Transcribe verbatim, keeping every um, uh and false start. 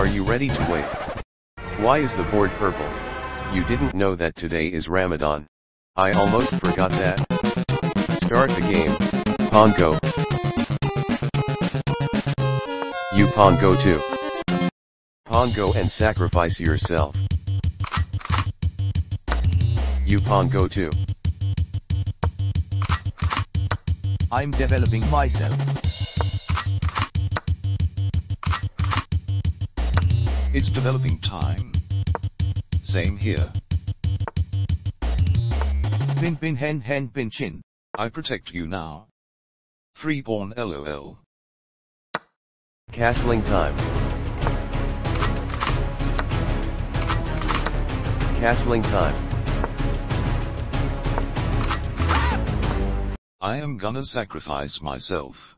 Are you ready to wait? Why is the board purple? You didn't know that today is Ramadan. I almost forgot that. Start the game, Pongo. You Pongo too. Pongo and sacrifice yourself. You Pongo too. I'm developing myself. It's developing time. Same here. Pin pin hen hen pin chin. I protect you now. Freeborn lol. Castling time. Castling time. I am gonna sacrifice myself.